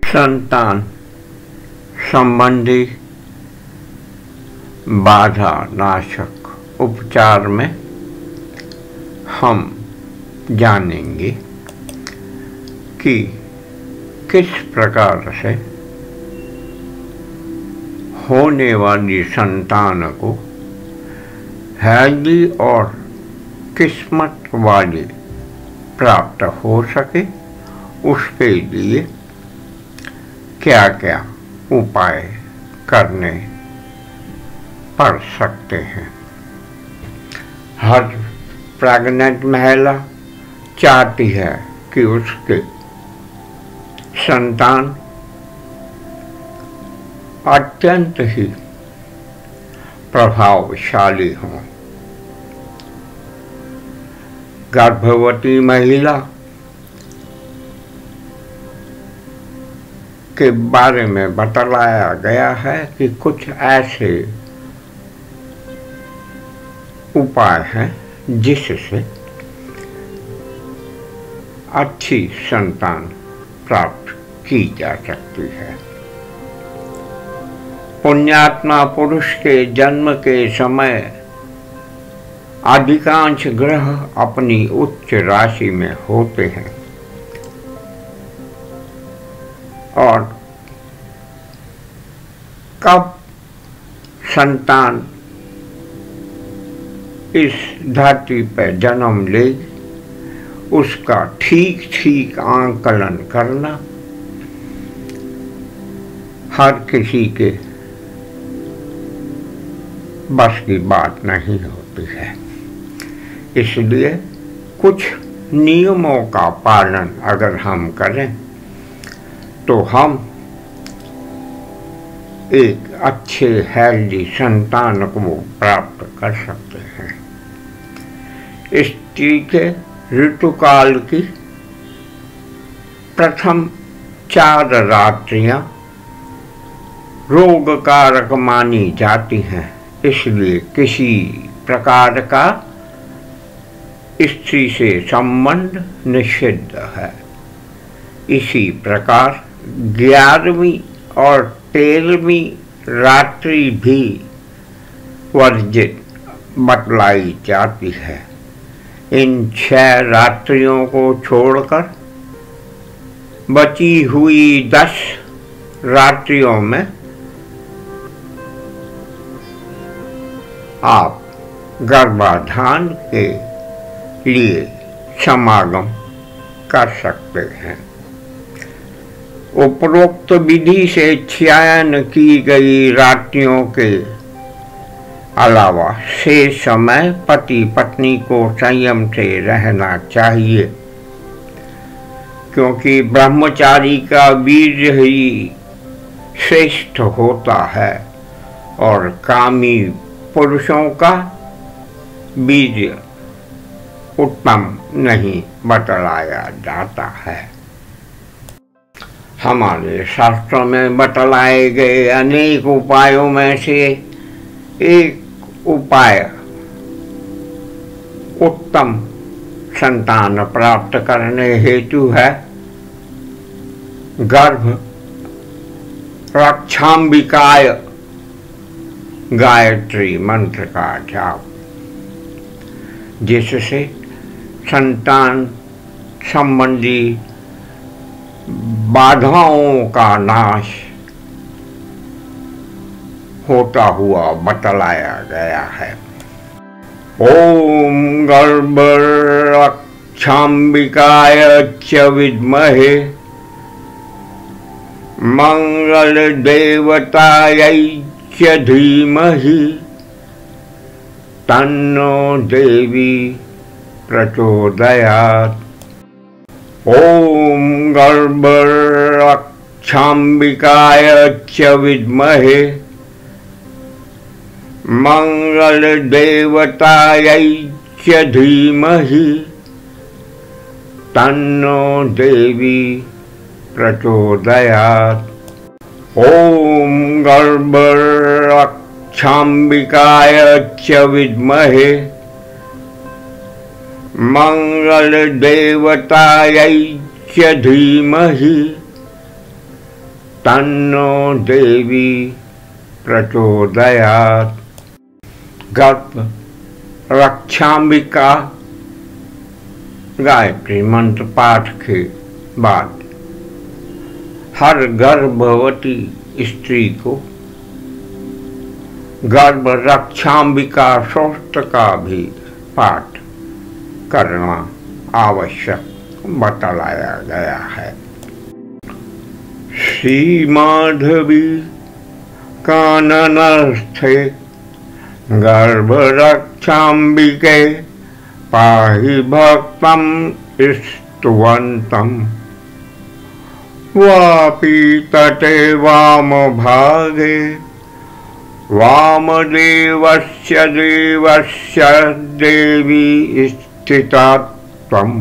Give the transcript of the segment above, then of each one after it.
संतान संबंधी बाधा नाशक उपचार में हम जानेंगे कि किस प्रकार से होने वाली संतान को हेल्दी और किस्मत वाली प्राप्त हो सके, उसके लिए क्या क्या उपाय करने पड़ सकते हैं। हर प्रेग्नेंट महिला चाहती है कि उसके संतान अत्यंत ही प्रभावशाली हों। गर्भवती महिला के बारे में बतलाया गया है कि कुछ ऐसे उपाय हैं जिससे अच्छी संतान प्राप्त की जा सकती है। पुण्यात्मा पुरुष के जन्म के समय अधिकांश ग्रह अपनी उच्च राशि में होते हैं और कब संतान इस धरती पर जन्म लेगी, उसका ठीक ठीक आंकलन करना हर किसी के बस की बात नहीं होती है। इसलिए कुछ नियमों का पालन अगर हम करें तो हम एक अच्छे हेल्दी संतान को प्राप्त कर सकते हैं। स्त्री के ऋतुकाल की प्रथम 4 रात्रियां रोगकारक मानी जाती हैं, इसलिए किसी प्रकार का स्त्री से संबंध निषिद्ध है। इसी प्रकार 11वीं और 13वीं रात्रि भी वर्जित बतलाई जाती है। इन 6 रात्रियों को छोड़कर बची हुई 10 रात्रियों में आप गर्भाधान के लिए समागम कर सकते हैं। उपरोक्त विधि से चयन की गई रात्रियों के अलावा शेष समय पति पत्नी को संयम से रहना चाहिए, क्योंकि ब्रह्मचारी का वीर्य ही श्रेष्ठ होता है और कामी पुरुषों का वीर्य उत्तम नहीं बतलाया जाता है। हमारे शास्त्रों में बतलाए गए अनेक उपायों में से एक उपाय उत्तम संतान प्राप्त करने हेतु है गर्भ रक्षांबिकाय गायत्री मंत्र का जाप, जिससे संतान संबंधी बाधाओं का नाश होता हुआ बतलाया गया है। ओम गर्भ रक्षांबिकाय च विद्महे मंगल देवतायै च धीमहि तन्नो देवी प्रचोदयात्। ओम गर्भ रक्षांबिकाय च विद्महे मंगल देवतायै च धीमहि तन्नो देवी प्रचोदयात्। ओम गर्भ रक्षांबिकाय च विद्महे मंगल देवतायै च धीमहि तन्नो देवी प्रचोदयात्। गर्भ रक्षाम्बिका गायत्री मंत्र पाठ के बाद हर गर्भवती स्त्री को गर्भ रक्षाम्बिका स्तोत्र का भी पाठ करना आवश्यक बतलाया गया है। श्री माधवी काननस्थे गर्भ रक्षाम्बिके पाहि भक्तं स्तुवन्तं। वापी तटे वामभागे वामदेवस्य देवस्य देवी स्थिता त्वम्।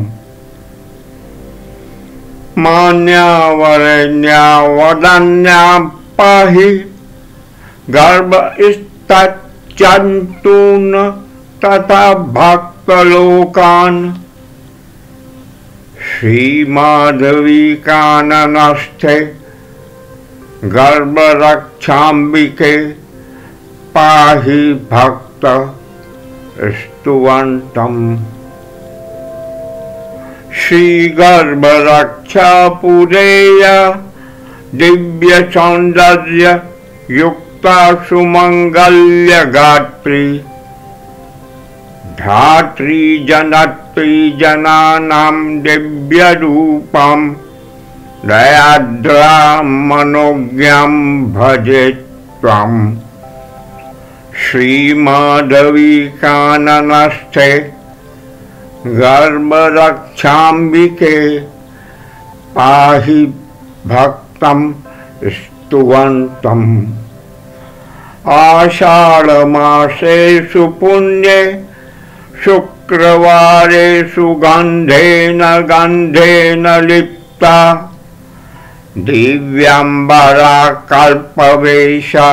मान्या वरेण्या वदन्या पाहि गर्भस्तच्चन्तून् तथा भक्तलोकान्। श्रीमाधवी काननस्थे गर्भरक्षाम्बिके पाहि भक्त स्तुवन्तम्। श्रीगर्भरक्षा पूजया दिव्य सौंदर्य युक्ता सुमंगल्य गात्री। धात्री जनत्री जनानां दिव्य रूपं दयाद्रां मनोज्ञं भजे त्वम्। श्रीमाधवी काननस्थे गर्भरक्षाम्बिके पाहि भक्तं स्तुवन्तम्। आषाढ़मासेषु पुण्ये शुक्रवारेषु गन्धेन गन्धेन लिप्ता दिव्यांबरा कल्पवेशा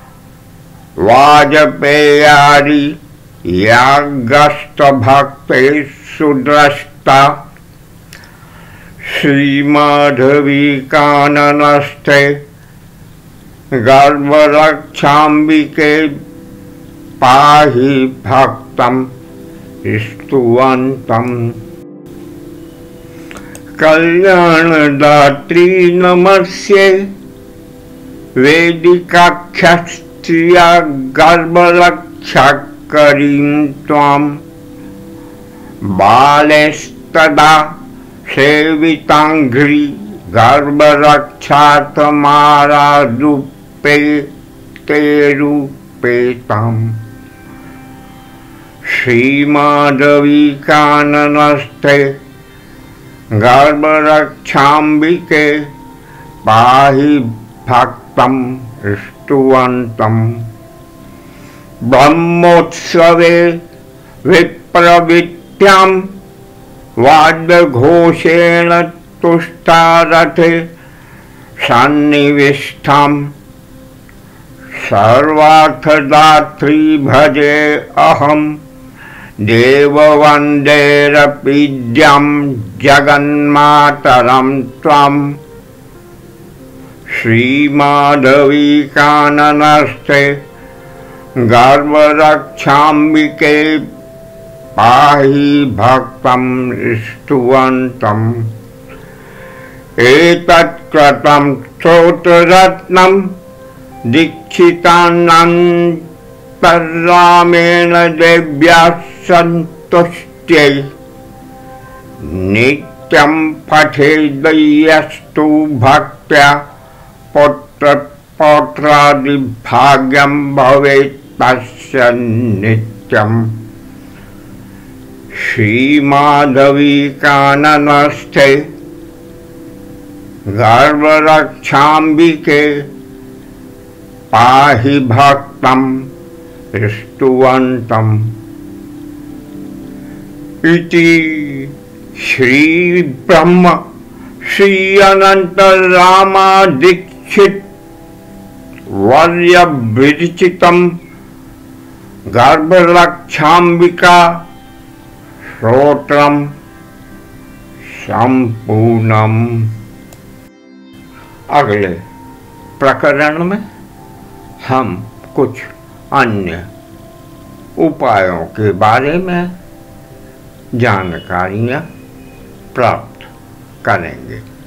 वाजपेयारी यागस्त भक्तेषु द्रष्टा। श्रीमाधवी काननस्थे गर्भरक्षाम्बिके पाहि भक्तं स्तुवन्तम्। कल्याणदात्री नमस्ये वेदिकाख्यस्त्रिया गर्भरक्षाकरीं त्वाम्। बालेस्तदा सेविताङ्घ्रि गर्भरक्षार्थमाराधुपे ते रूपे ताम्। श्रीमाधवी काननस्थे गर्भरक्षाम्बिके पाहि भक्तं स्तुवन्तम्। ब्रह्मोत्सवे विप्रविद्यां वाद्यघोषेण तुष्टा रथे सन्निविष्टां। सर्वार्थदात्री भजे अहं देववन्देरपीड्यं जगन्मातरं त्वम्। श्रीमाधवी काननस्थे गर्भरक्षाम्बिके पाहि भक्तं स्तुवन्तम्। एतत्कृतं स्तोत्ररत्नं दीक्षितानन्तरामेण देव्या सन्तुष्ट्यै। नित्यं पठेद्यस्तु भक्त्या पुत्रपौत्रादिभाग्यं भवेत् तस्य नित्यम्। श्रीमाधवी काननस्थे गर्भरक्षाम्बिके पाहि भक्तं स्तुवन्तम्। इति श्री ब्रह्म श्री अनंत रामा दीक्षित वर्य विरचितं गर्भरक्षाम्बिका स्तोत्रम संपूर्णम। अगले प्रकरण में हम कुछ अन्य उपायों के बारे में जानकारियाँ प्राप्त करेंगे।